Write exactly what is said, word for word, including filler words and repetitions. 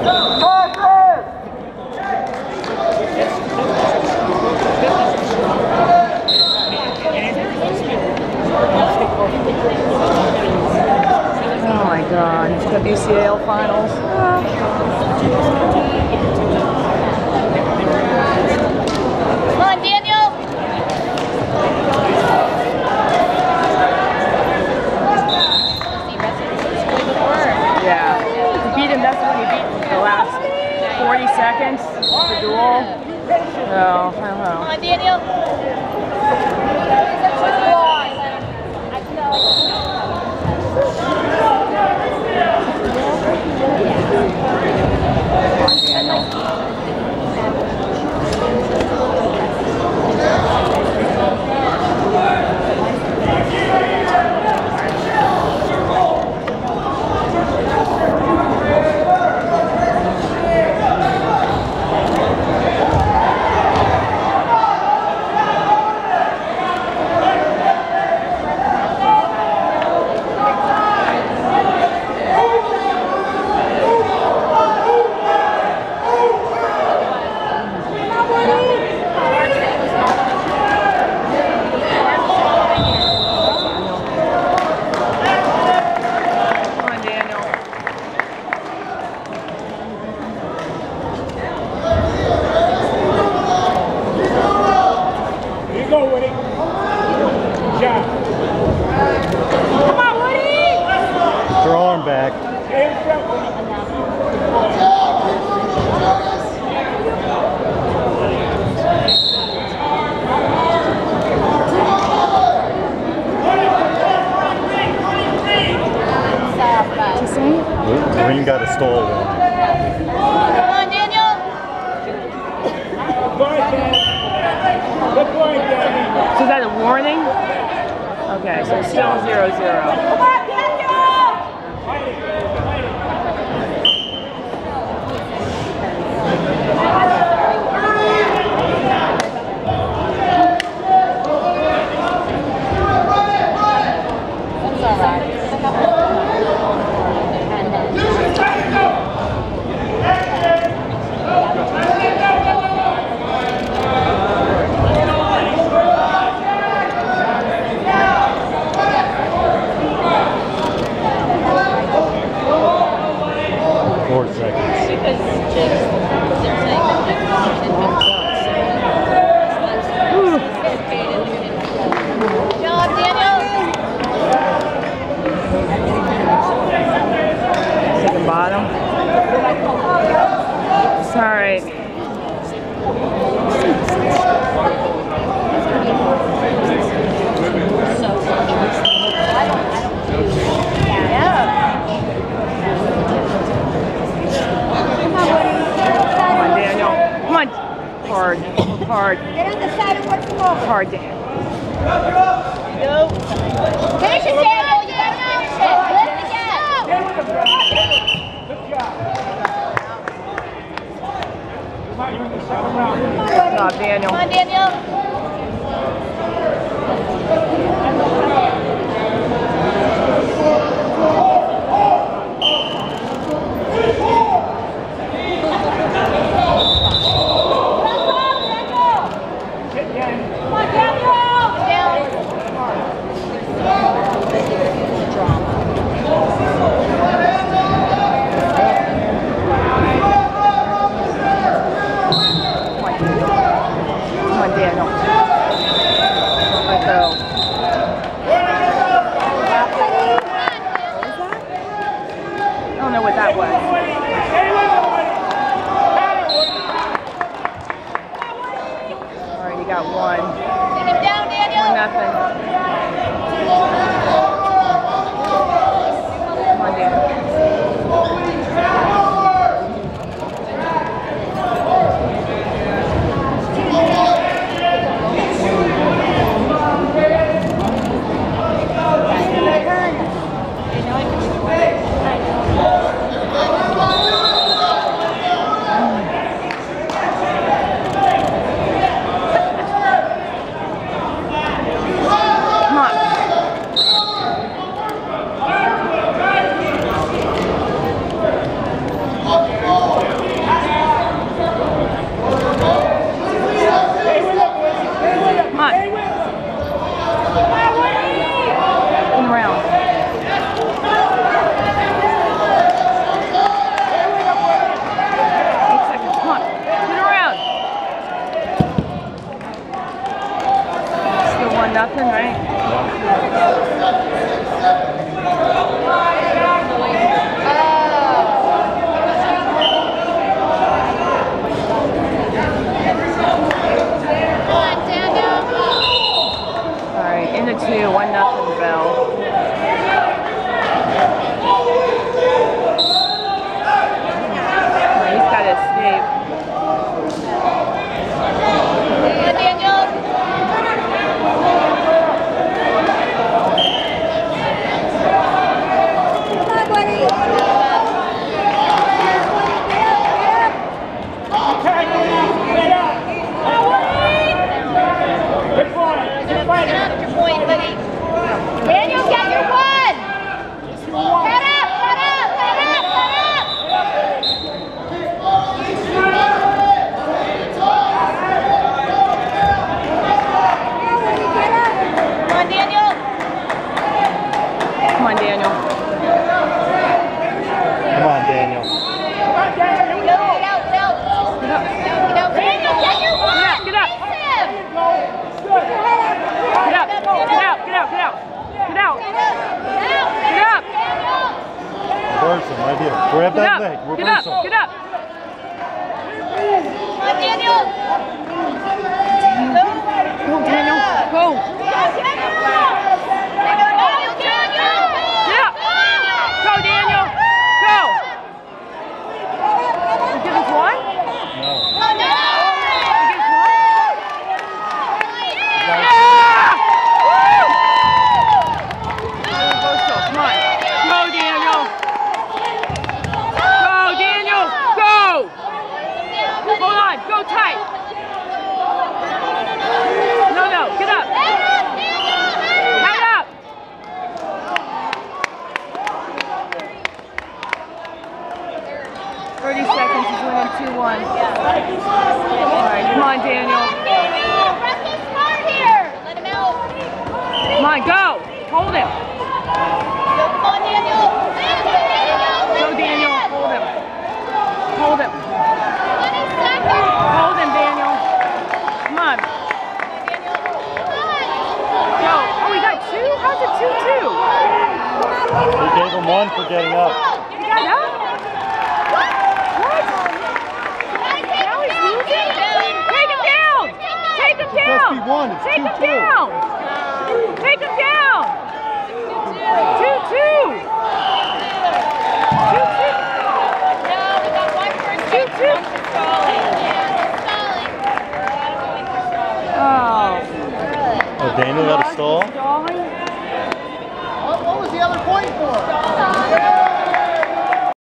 Oh my God, it's the B C A L finals. Ah. Come on, Daniel! Yeah. To beat him, that's when he beat the last forty seconds of the duel. No, I don't know. Come on, Daniel! Back. Green got a stall one. Come on, Daniel! So is that a warning? Okay, so it's still zero zero. Four seconds. Because Jake's, they're saying that Jake's Good job, Daniel! Second bottom. It's all right. Hard, hard. Get on the side and work them over. Hard, Dan. No. Finish it, Daniel. You gotta finish it. Lift again. Good job. Come on, you're in the second round. Good job, Daniel. Come on, Daniel. Grab Get that up. leg. Get Reverse up. him. Get up. Come on, Daniel. Go, Daniel. Go. Yeah. Go, Daniel. Go. You give us one? No. Oh, no. You give us one? Yeah. Yeah! Woo! Reversal. Come on. Go, Daniel. Go, Daniel. Go. Hold on. Go tight. No, no. Get up. Head up. thirty seconds is winning two one. All right, come on, Daniel. Daniel, wrestle smart here. Let him out. Come on, go. Hold him. Come on, Daniel. Go, Daniel. Hold him. Hold him. twenty seconds. Hold him, Daniel. Come on. Go. Oh, we got two? How's it two two? We gave him one for getting up. You got up? What? Now he's losing? Take him down! Take him It must down! be one. It's Take two, him two. down! Take him down! Two two! Two two! No, we got one for Two two! stalling. Yeah, stalling. One for stalling. Oh. Oh, Daniel got a stall? Stalling? What, what was the other point for?